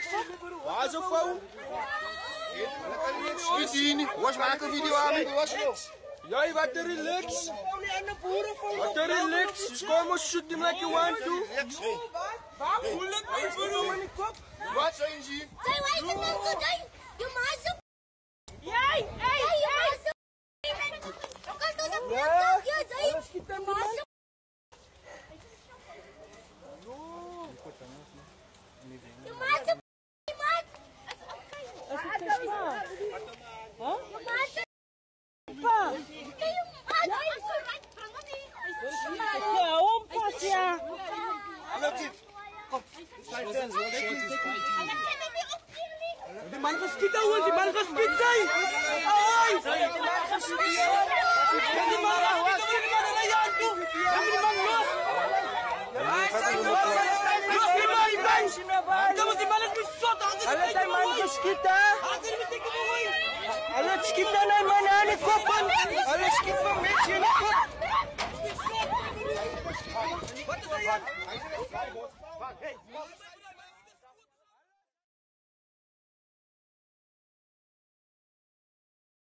Waar is een vrouw? Schiet hier niet. Was maak een video aan me. Jij wat er relax. Wat er relax. Kom maar shoot him like you want to. Wat zou je zien? Je maakt jij, Die man geskiet ouwe, die man geskiet sy! Ai! Die man geskiet! Die man na jou toe! Die man los! Los die man! Dan moet die man eens besot! Hulle die man geskiet, hè? Hulle skiet dan die man aan die kop! Hulle